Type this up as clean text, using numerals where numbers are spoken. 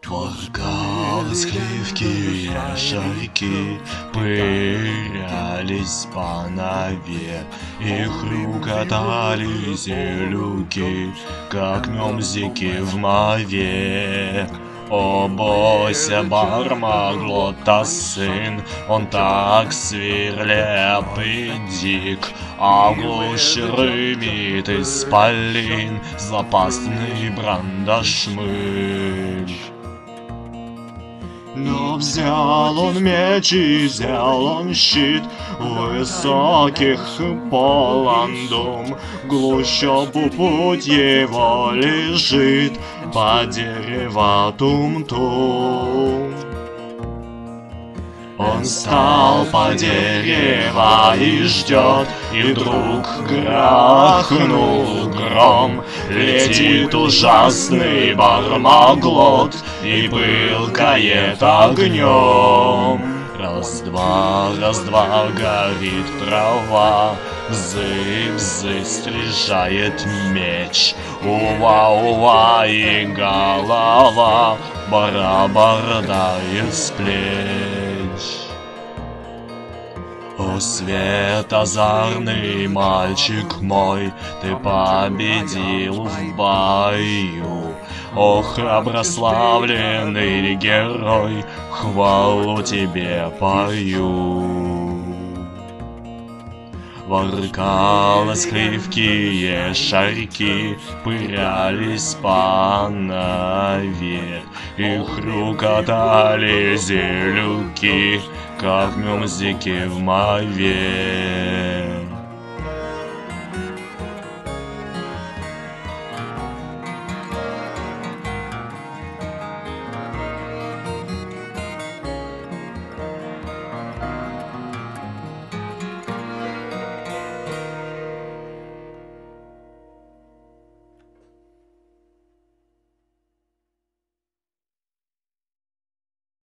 Воркалось хлевкие шарики, пырялись по нове, и хрюкотали зелюки, как мемзики в мове. О, бойся, Бармаглота сын, он так свирлеп и дик, а в глуши рымит исполин злопастный брандашмыль. Но взял он меч и взял он щит, высоких полон дум, глущобу путь его лежит, по дереву тум-тум. Он стал по дерева и ждет, и вдруг грохнул гром. Летит ужасный Бармаглот и пылкает огнем. Раз-два, раз-два горит трава, бзы-бзы стрижает меч. Ува-ува и голова барабардает с плеч. О, светозарный мальчик мой, ты победил в бою. О, храброславленный герой, хвалу тебе пою. Воркалось хлевкие шарики, пырялись по нове, и хрюкотали зелюки, как мемзики в мове.